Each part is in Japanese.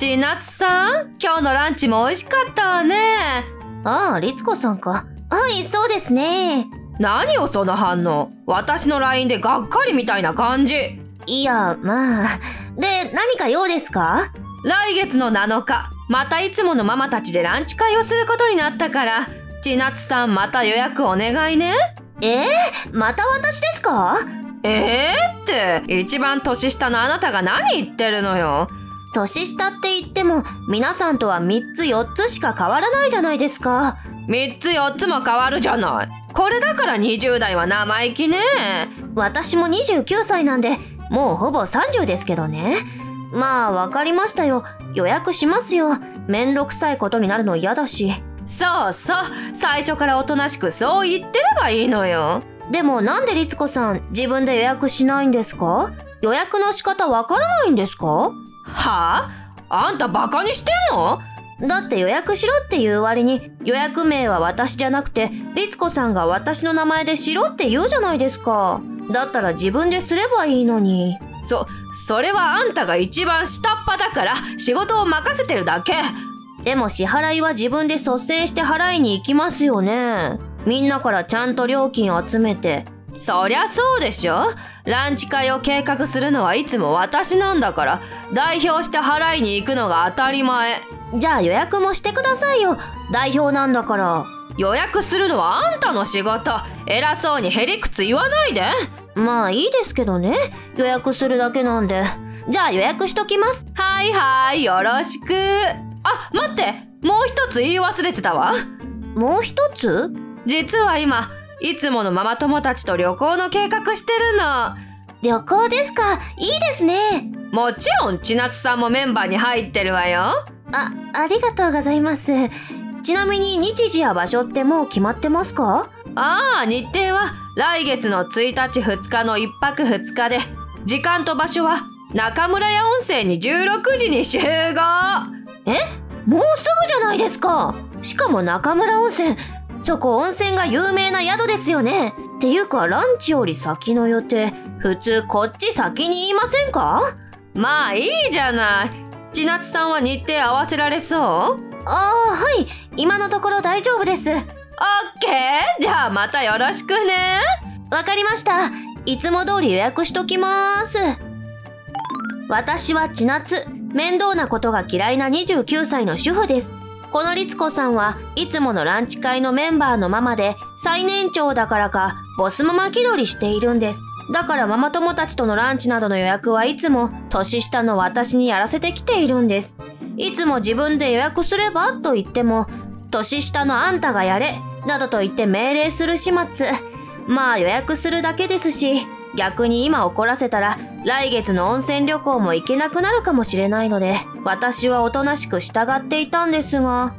千夏さん、今日のランチも美味しかったわね。 ああ、律子さんか。はい、そうですね。 何よその反応。私の LINE でがっかりみたいな感じ。 いや、まあ。で、何か用ですか？ 来月の7日、またいつものママたちでランチ会をすることになったから、千夏さんまた予約お願いね。 また私ですか？ って一番年下のあなたが何言ってるのよ。 年下って言っても皆さんとは3つ4つしか変わらないじゃないですか。 3つ4つも変わるじゃない。これだから20代は生意気ね。 私も29歳なんでもうほぼ30ですけどね。まあわかりましたよ。予約しますよ。めんどくさいことになるの嫌だし。 そうそう、最初からおとなしくそう言ってればいいのよ。 でもなんで律子さん自分で予約しないんですか？予約の仕方わからないんですか？ はあ？あんたバカにしてんの？ だって予約しろっていう割に予約名は私じゃなくて律子さんが私の名前でしろって言うじゃないですか。だったら自分ですればいいのに。 それはあんたが一番下っ端だから仕事を任せてるだけ。 でも支払いは自分で率先して払いに行きますよね。みんなからちゃんと料金を集めて。 そりゃそうでしょ。ランチ会を計画するのはいつも私なんだから代表して払いに行くのが当たり前。 じゃあ予約もしてくださいよ。代表なんだから。 予約するのはあんたの仕事。偉そうにへりくつ言わないで。 まあいいですけどね。予約するだけなんで。じゃあ予約しときます。 はいはい、よろしく。あ、待って、もう一つ言い忘れてたわ。 もう一つ？ 実は今いつものママ友たちと旅行の計画してるの。 旅行ですか？いいですね。 もちろん千夏さんもメンバーに入ってるわよ。 ありがとうございます。ちなみに日時や場所ってもう決まってますか？ 日程は来月の1日2日の1泊2日で、時間と場所は中村屋温泉に16時に集合。 もうすぐじゃないですか。しかも中村温泉、そこ温泉が有名な宿ですよね。っていうかランチより先の予定、普通こっち先に言いませんか？ まあいいじゃない。千夏さんは日程合わせられそう？ はい、今のところ大丈夫です。オッケー、じゃあまたよろしくね。 わかりました。いつも通り予約しときます。私は千夏、面倒なことが嫌いな29歳の主婦です。この律子さんはいつものランチ会のメンバーのママで最年長だからかボスママ気取りしているんです。だからママ友たちとのランチなどの予約はいつも年下の私にやらせてきているんです。いつも自分で予約すればと言っても年下のあんたがやれなどと言って命令する始末。まあ予約するだけですし、逆に今怒らせたら来月の温泉旅行も行けなくなるかもしれないので、私はおとなしく従っていたんですが。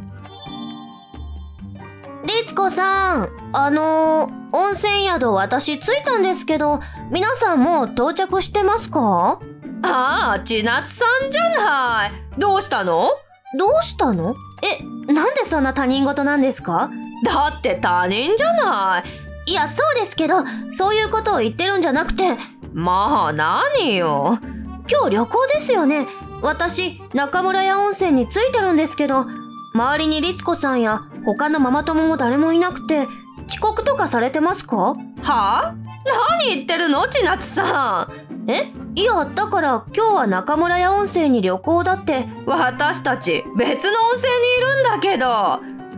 律子さん、温泉宿私着いたんですけど、皆さんもう到着してますか？ 千夏さんじゃない。どうしたの？ どうしたの？なんでそんな他人事なんですか？ だって他人じゃない。 いや、そうですけど、そういうことを言ってるんじゃなくて。 まあ何よ。 今日旅行ですよね。私、中村屋温泉に着いてるんですけど、周りに律子さんや他のママ友も誰もいなくて、遅刻とかされてますか？ はあ？何言ってるの千夏さん。 いや、だから今日は中村屋温泉に旅行だって。 私たち別の温泉にいるんだけど。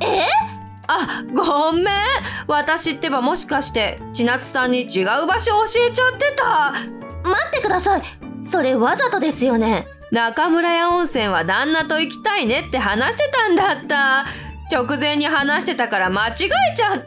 ごめん。私ってばもしかして千夏さんに違う場所教えちゃってた。 待ってください。それわざとですよね。 中村屋温泉は旦那と行きたいねって話してたんだった。直前に話してたから間違えちゃった。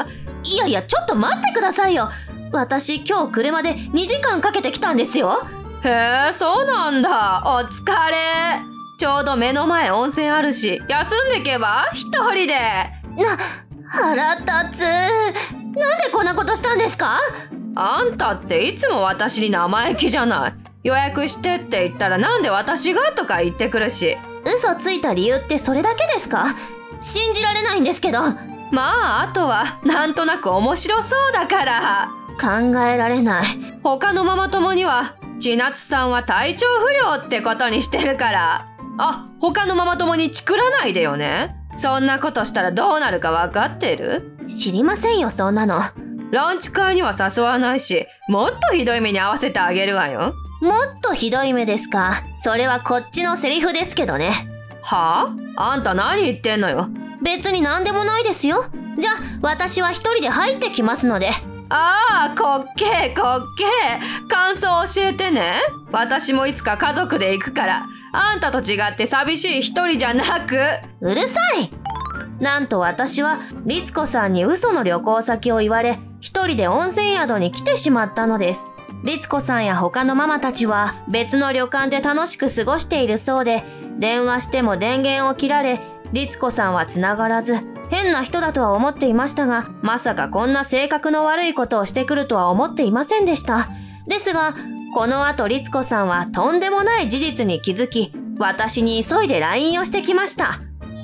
いやいや、ちょっと待ってくださいよ。私今日車で2時間かけてきたんですよ。 へえ、そうなんだ。お疲れ。ちょうど目の前温泉あるし、休んでけば一人で。 腹立つ。なんでこんなことしたんですか？ あんたっていつも私に生意気じゃない。予約してって言ったらなんで私がとか言ってくるし。 嘘ついた理由ってそれだけですか？信じられないんですけど。 まああとはなんとなく面白そうだから。 考えられない。 他のママ友には千夏さんは体調不良ってことにしてるから。 あ、他のママ友にチクらないでよね。そんなことしたらどうなるか分かってる？ 知りませんよ、そんなの。 ランチ会には誘わないし、もっとひどい目に遭わせてあげるわよ。 もっとひどい目ですか？それはこっちのセリフですけどね。 はあ？あんた何言ってんのよ。 別に何でもないですよ。じゃあ私は一人で入ってきますので。 ああ、こっけーこっけー。感想教えてね。私もいつか家族で行くから。あんたと違って寂しい一人じゃなく。 うるさい。なんと私は律子さんに嘘の旅行先を言われ、一人で温泉宿に来てしまったのです。律子さんや他のママたちは別の旅館で楽しく過ごしているそうで、電話しても電源を切られ、律子さんは繋がらず、変な人だとは思っていましたが、まさかこんな性格の悪いことをしてくるとは思っていませんでした。ですが、この後律子さんはとんでもない事実に気づき、私に急いで LINE をしてきました。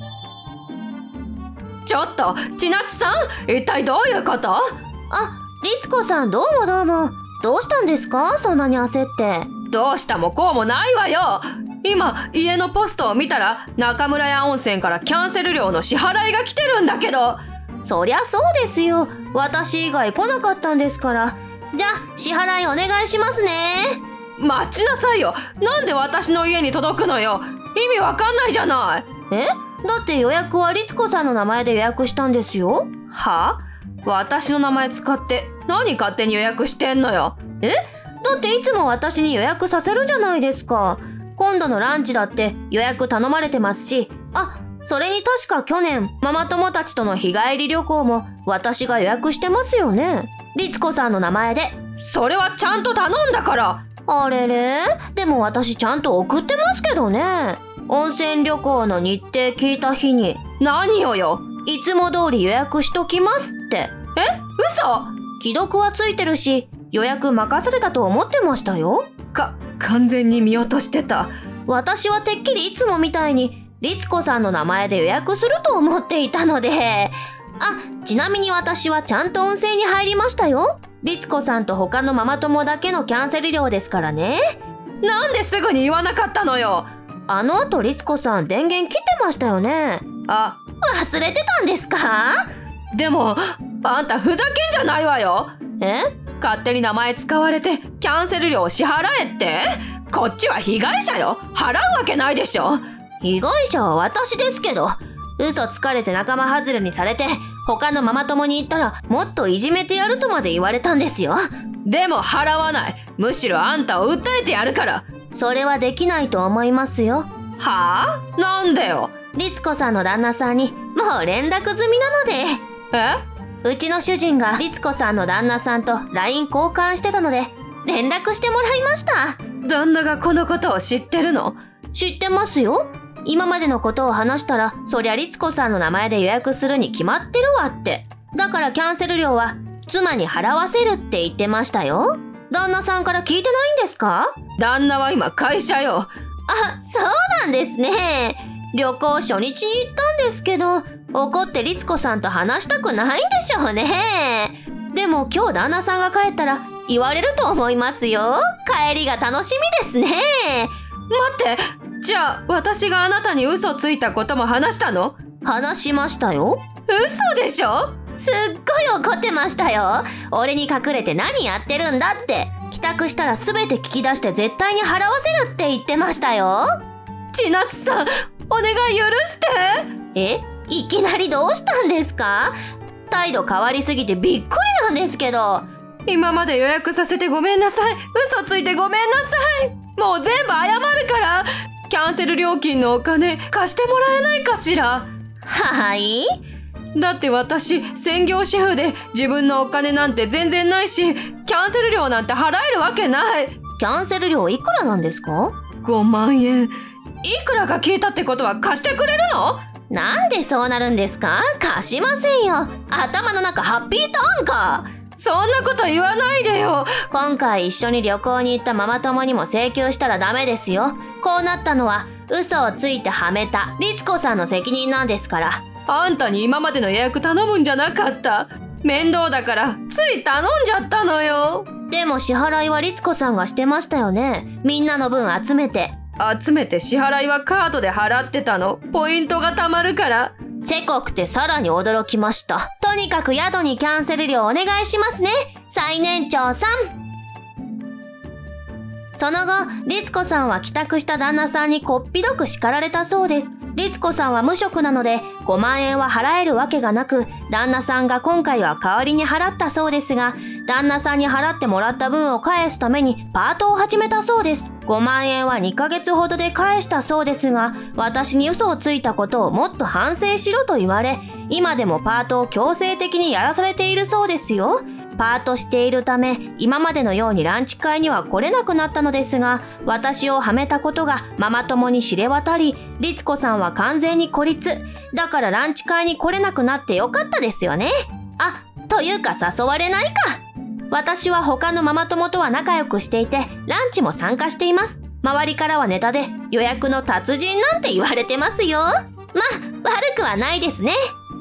ちょっと、千夏さん、一体どういうこと？ あ、律子さん、どうもどうも。どうしたんですか？そんなに焦って。 どうしたもこうもないわよ。今、家のポストを見たら、中村屋温泉からキャンセル料の支払いが来てるんだけど。 そりゃそうですよ。私以外来なかったんですから。じゃあ、支払いお願いしますね。 待ちなさいよ。なんで私の家に届くのよ。意味わかんないじゃない。 だって予約は律子さんの名前で予約したんですよ。 は？私の名前使って何勝手に予約してんのよ。 だっていつも私に予約させるじゃないですか。今度のランチだって予約頼まれてますし、あ、それに確か去年ママ友たちとの日帰り旅行も私が予約してますよね。律子さんの名前で。 それはちゃんと頼んだから。 あれれ？でも私ちゃんと送ってますけどね。温泉旅行の日程聞いた日に。 何をよ。 いつも通り予約しときますって。 嘘？ 既読はついてるし、予約任されたと思ってましたよ。 完全に見落としてた。 私はてっきりいつもみたいに律子さんの名前で予約すると思っていたので。あ、ちなみに私はちゃんと温泉に入りましたよ。律子さんと他のママ友だけのキャンセル料ですからね。 なんですぐに言わなかったのよ。 あの後律子さん電源切ってましたよね。 あ、 忘れてたんですか？ でもあんたふざけんじゃないわよ。勝手に名前使われてキャンセル料を支払えって？こっちは被害者よ。払うわけないでしょ。 被害者は私ですけど、嘘つかれて仲間外れにされて他のママ友に言ったらもっといじめてやるとまで言われたんですよ。 でも払わない。むしろあんたを訴えてやるから。 それはできないと思いますよ。 はあ？なんでよ。 律子さんの旦那さんにもう連絡済みなので。うちの主人が律子さんの旦那さんと LINE 交換してたので連絡してもらいました。 旦那がこのことを知ってるの？ 知ってますよ。今までのことを話したら、そりゃ律子さんの名前で予約するに決まってるわって。だからキャンセル料は妻に払わせるって言ってましたよ。旦那さんから聞いてないんですか？ 旦那は今会社よ。 あ、そうなんですね。旅行初日に行ったんですけど、怒って律子さんと話したくないんでしょうね。でも今日旦那さんが帰ったら言われると思いますよ。帰りが楽しみですね。 待って、じゃあ私があなたに嘘ついたことも話したの？ 話しましたよ。 嘘でしょ？ すっごい怒ってましたよ。俺に隠れて何やってるんだって。帰宅したら全て聞き出して絶対に払わせるって言ってましたよ。 千夏さん、お願い許して。 いきなりどうしたんですか？態度変わりすぎてびっくりなんですけど。 今まで予約させてごめんなさい。嘘ついてごめんなさい。もう全部謝るから。キャンセル料金のお金貸してもらえないかしら。 はい？ だって私専業主婦で自分のお金なんて全然ないし、キャンセル料なんて払えるわけない。 キャンセル料いくらなんですか ？5万円。いくらか聞いたってことは貸してくれるの？ なんでそうなるんですか？貸しませんよ。頭の中ハッピーターンか。 そんなこと言わないでよ。 今回一緒に旅行に行ったママ友にも請求したらダメですよ。こうなったのは嘘をついてはめた律子さんの責任なんですから。 あんたに今までの予約頼むんじゃなかった。面倒だからつい頼んじゃったのよ。 でも支払いは律子さんがしてましたよね。みんなの分集めて。 集めて支払いはカードで払ってたの。ポイントが貯まるから。 せこくてさらに驚きました。とにかく宿にキャンセル料お願いしますね、最年長さん。その後、律子さんは帰宅した旦那さんにこっぴどく叱られたそうです。律子さんは無職なので5万円は払えるわけがなく、旦那さんが今回は代わりに払ったそうですが、旦那さんに払ってもらった分を返すためにパートを始めたそうです。5万円は2ヶ月ほどで返したそうですが、私に嘘をついたことをもっと反省しろと言われ、今でもパートを強制的にやらされているそうですよ。パートしているため、今までのようにランチ会には来れなくなったのですが、私をはめたことがママ友に知れ渡り、律子さんは完全に孤立。だからランチ会に来れなくなってよかったですよね。あ、というか誘われないか。私は他のママ友とは仲良くしていて、ランチも参加しています。周りからはネタで予約の達人なんて言われてますよ。まあ、悪くはないですね。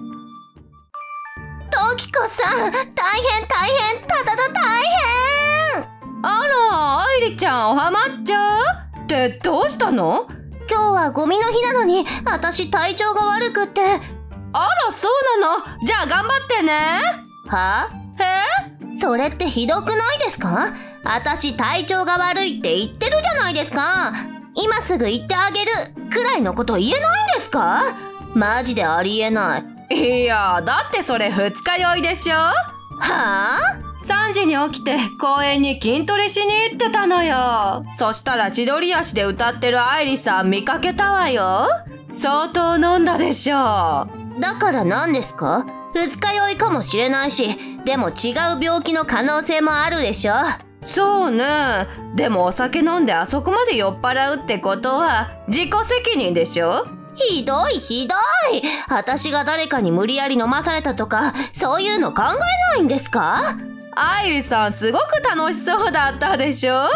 トキコさん、大変、ただ大変。 あら、愛理ちゃんおはまっちゃうってどうしたの？ 今日はゴミの日なのに、私体調が悪くって。 あら、そうなの？じゃあ頑張ってね。 は？それってひどくないですか？私体調が悪いって言ってるじゃないですか。今すぐ行ってあげるくらいのこと言えないんですか？マジでありえない。 いや、だってそれ二日酔いでしょ？はあ？ 3 時に起きて公園に筋トレしに行ってたのよ。そしたら千鳥足で歌ってる愛理さん見かけたわよ。相当飲んだでしょ。 だから何ですか？二日酔いかもしれないし、でも違う病気の可能性もあるでしょ。 そうね。でもお酒飲んであそこまで酔っ払うってことは自己責任でしょ。 ひどい。私が誰かに無理やり飲まされたとか、そういうの考えないんですか？ 愛理さんすごく楽しそうだったでしょ。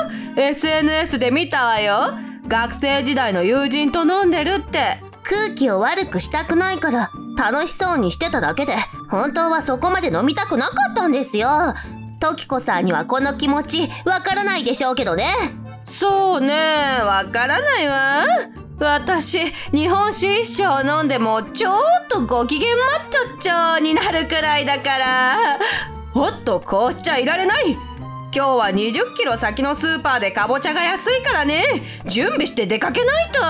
SNS で見たわよ。学生時代の友人と飲んでるって。 空気を悪くしたくないから楽しそうにしてただけで、本当はそこまで飲みたくなかったんですよ。トキコさんにはこの気持ちわからないでしょうけどね。 そうね、わからないわ。私日本酒一升飲んでもちょっとご機嫌マッチョッチョになるくらいだから。おっと、こうしちゃいられない。今日は20キロ先のスーパーでかぼちゃが安いからね。準備して出かけないと。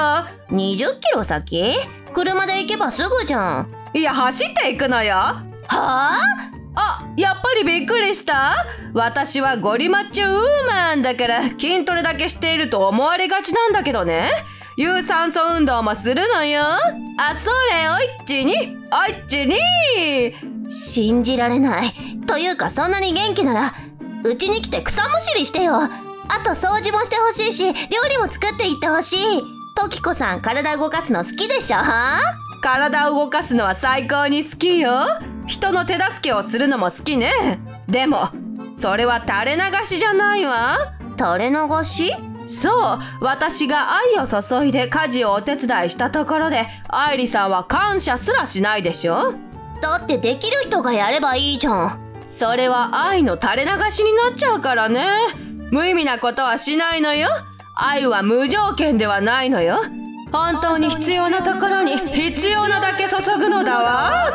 20キロ先？車で行けばすぐじゃん。 いや、走っていくのよ。はあ？あ、やっぱりびっくりした？私はゴリマッチョウーマンだから筋トレだけしていると思われがちなんだけどね。有酸素運動もするのよ。あ、それ、おいっちにおいっちに。 信じられない。というか、そんなに元気ならうちに来て草むしりしてよ。あと掃除もしてほしいし、料理も作っていってほしい。トキコさん、体動かすの好きでしょ？ 体を動かすのは最高に好きよ。人の手助けをするのも好きね。でもそれは垂れ流しじゃないわ。 垂れ流し？ そう、私が愛を注いで家事をお手伝いしたところで愛理さんは感謝すらしないでしょ。 だってできる人がやればいいじゃん。 それは愛の垂れ流しになっちゃうからね。無意味なことはしないのよ。愛は無条件ではないのよ。本当に必要なところに必要なだけ注ぐのだわ。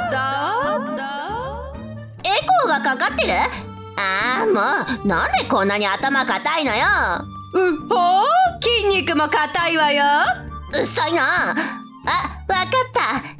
エコーがかかってる？ああ、もうなんでこんなに頭固いのよ。 うほー、筋肉も硬いわよ。 うっさいな。あ、わかった。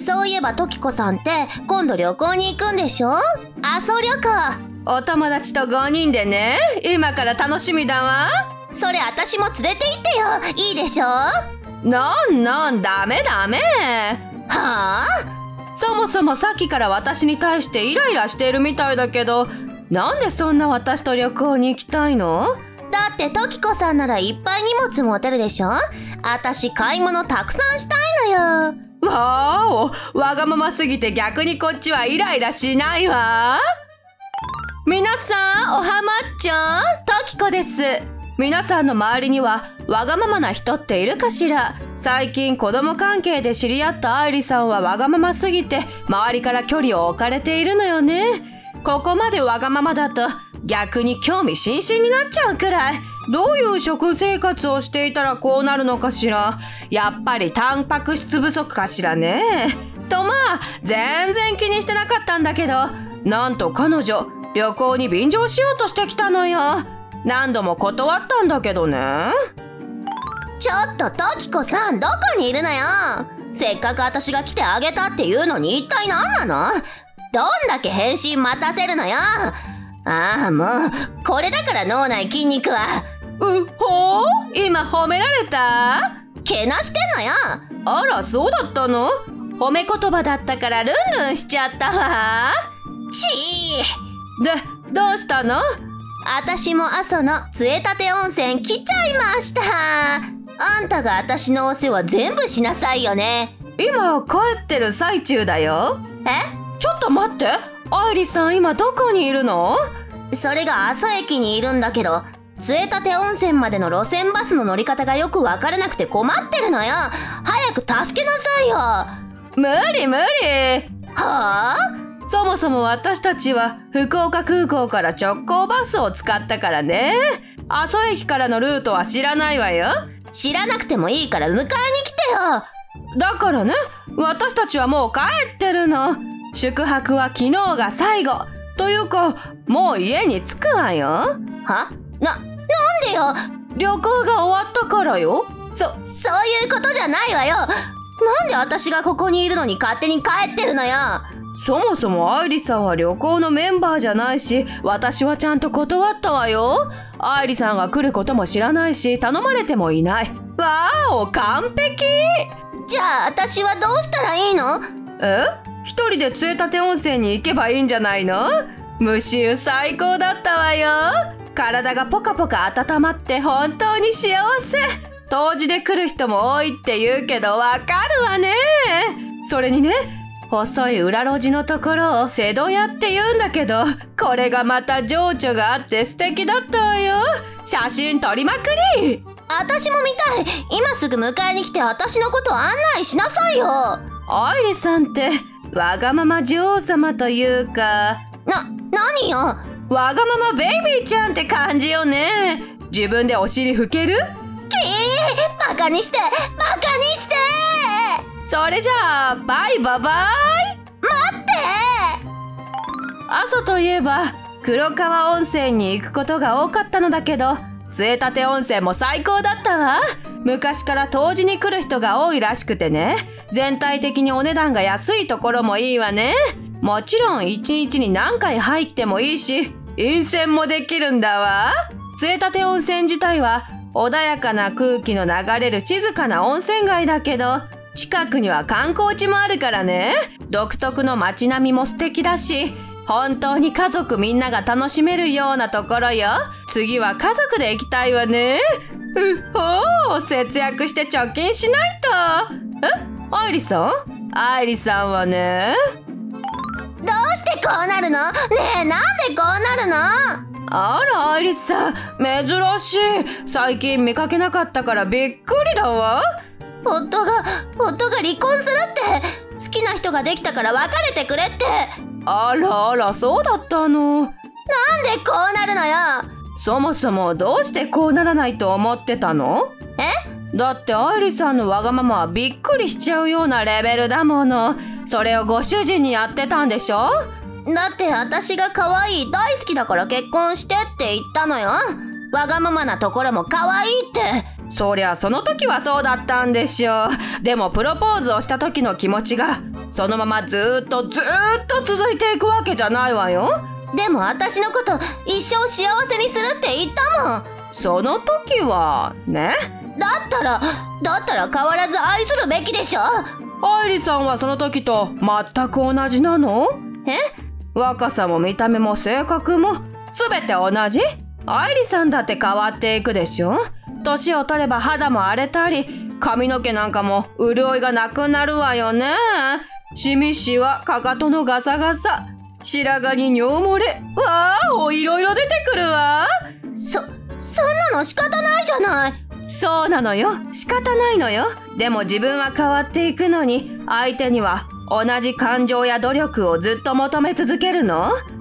そういえばトキコさんって今度旅行に行くんでしょ？阿蘇旅行。 お友達と5人でね。今から楽しみだわ。 それ私も連れて行ってよ。いいでしょ？ なんダメ。 はあ？ そもそもさっきから私に対してイライラしているみたいだけど、なんでそんな私と旅行に行きたいの？ だってトキコさんならいっぱい荷物持てるでしょ？私買い物たくさんしたいのよ。 わーお、わがまますぎて逆にこっちはイライラしないわ。皆さんおはまっちょトキコです。皆さんの周りにはわがままな人っているかしら？最近子供関係で知り合った愛理さんはわがまますぎて周りから距離を置かれているのよね。ここまでわがままだと逆に興味津々になっちゃうくらい。 どういう食生活をしていたらこうなるのかしら。やっぱりタンパク質不足かしらね。とまあ全然気にしてなかったんだけど、なんと彼女旅行に便乗しようとしてきたのよ。何度も断ったんだけどね。 ちょっとトキコさん、どこにいるのよ。せっかく私が来てあげたっていうのに一体何なの？どんだけ返信待たせるのよ。ああもうこれだから脳内筋肉は。 うほー、今褒められた？ けなしてんのよ。 あらそうだったの？褒め言葉だったからルンルンしちゃったわ。 ちーでどうしたの？ 私も阿蘇の杖立温泉来ちゃいました。あんたが私のお世話全部しなさいよね。 今帰ってる最中だよ。 え？ ちょっと待って、愛梨さん今どこにいるの？ それが阿蘇駅にいるんだけど、杖立温泉までの路線バスの乗り方がよくわからなくて困ってるのよ。早く助けなさいよ。 無理無理。 はあ？ そもそも私たちは福岡空港から直行バスを使ったからね。阿蘇駅からのルートは知らないわよ。 知らなくてもいいから迎えに来てよ。 だからね、私たちはもう帰ってるの。宿泊は昨日が最後というか、もう家に着くわよ。 は？なんでよ。 旅行が終わったからよ。 そういうことじゃないわよ。なんで私がここにいるのに勝手に帰ってるのよ。 そもそも愛梨さんは旅行のメンバーじゃないし、私はちゃんと断ったわよ。愛梨さんが来ることも知らないし、頼まれてもいない。わーお、完璧。 じゃあ私はどうしたらいいの？ 一人で杖立温泉に行けばいいんじゃないの？無臭最高だったわよ。体がポカポカ温まって本当に幸せ。冬至で来る人も多いって言うけどわかるわね。それにね、細い裏路地のところを瀬戸屋って言うんだけど、これがまた情緒があって素敵だったわよ。写真撮りまくり。 私も見たい。今すぐ迎えに来て私のこと案内しなさいよ。 愛梨さんってわがまま女王様というか、 何よ。 わがままベイビーちゃんって感じよね。自分でお尻拭ける？ バカにしてバカにして。 それじゃあバイバイ。 待って。 阿蘇といえば黒川温泉に行くことが多かったのだけど、杖立温泉も最高だったわ。昔から冬至に来る人が多いらしくてね、全体的にお値段が安いところもいいわね。もちろん1日に何回入ってもいいし、飲泉もできるんだわ。杖立温泉自体は穏やかな空気の流れる静かな温泉街だけど、近くには観光地もあるからね。独特の街並みも素敵だし、本当に家族みんなが楽しめるようなところよ。次は家族で行きたいわね。節約して貯金しないと。愛梨さんはね。 どうしてこうなるの？ねえ、なんでこうなるの？ あら愛梨さん、珍しい。最近見かけなかったからびっくりだわ。 夫が離婚するって。好きな人ができたから別れてくれって。 あらそうだったの。 なんでこうなるのよ。 そもそもどうしてこうならないと思ってたの？だって愛梨さんのわがままはびっくりしちゃうようなレベルだもの。それをご主人にやってたんでしょ？ だって私が可愛い、大好きだから結婚してって言ったのよ。わがままなところも可愛いって。 そりゃその時はそうだったんでしょう。でもプロポーズをした時の気持ちがそのままずっと続いていくわけじゃないわよ。 でも私のこと一生幸せにするって言ったもん。 その時はね。 だったら変わらず愛するべきでしょ。 愛梨さんはその時と全く同じなの？若さも見た目も性格も全て同じ？愛梨さんだって変わっていくでしょ。年を取れば肌も荒れたり、髪の毛なんかも潤いがなくなるわよね。シミシワ、かかとのガサガサ、白髪に尿漏れ、いろいろ出てくるわ。 そんなの仕方ないじゃない。 そうなのよ、仕方ないのよ。でも自分は変わっていくのに、相手には同じ感情や努力をずっと求め続けるの？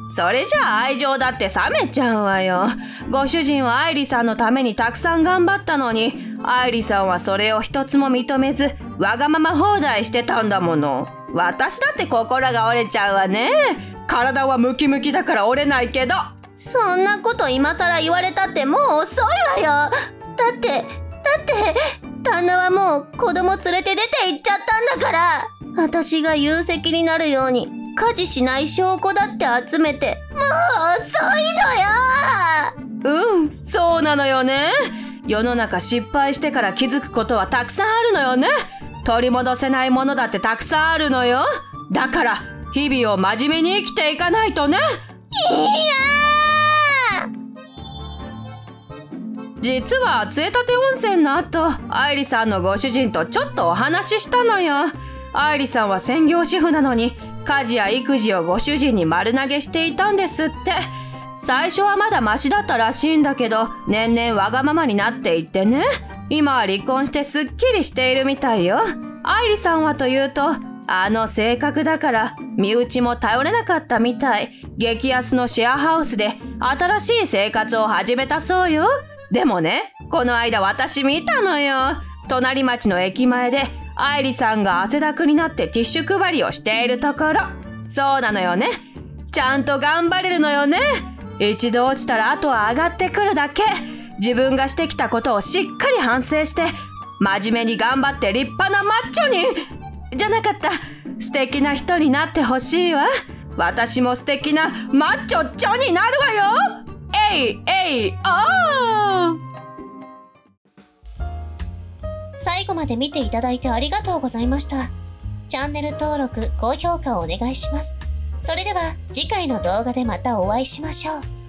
それじゃあ愛情だって冷めちゃうわよ。ご主人は愛理さんのためにたくさん頑張ったのに、愛理さんはそれを一つも認めず、わがまま放題してたんだもの。私だって心が折れちゃうわね。体はムキムキだから折れないけど。 そんなこと今更言われたってもう遅いわよ。だって旦那はもう子供連れて出て行っちゃったんだから。私が有責になるように家事しない証拠だって集めて、もう遅いのよ。 そうなのよね。世の中失敗してから気づくことはたくさんあるのよね。取り戻せないものだってたくさんあるのよ。だから日々を真面目に生きていかないとね。実は杖立温泉の後、愛理さんのご主人とちょっとお話ししたのよ。愛理さんは専業主婦なのに家事や育児をご主人に丸投げしていたんですって。最初はまだマシだったらしいんだけど、年々わがままになっていってね。今は離婚してすっきりしているみたいよ。愛理さんはというと、性格だから身内も頼れなかったみたい。激安のシェアハウスで新しい生活を始めたそうよ。でもね、この間私見たのよ。隣町の駅前で愛理さんが汗だくになってティッシュ配りをしているところ。そうなのよね。ちゃんと頑張れるのよね。一度落ちたらあとは上がってくるだけ。自分がしてきたことをしっかり反省して、真面目に頑張って立派なマッチョに、じゃなかった、素敵な人になってほしいわ。私も素敵なマッチョチョになるわよ。 最後まで見ていただいてありがとうございました。チャンネル登録、高評価をお願いします。それでは次回の動画でまたお会いしましょう。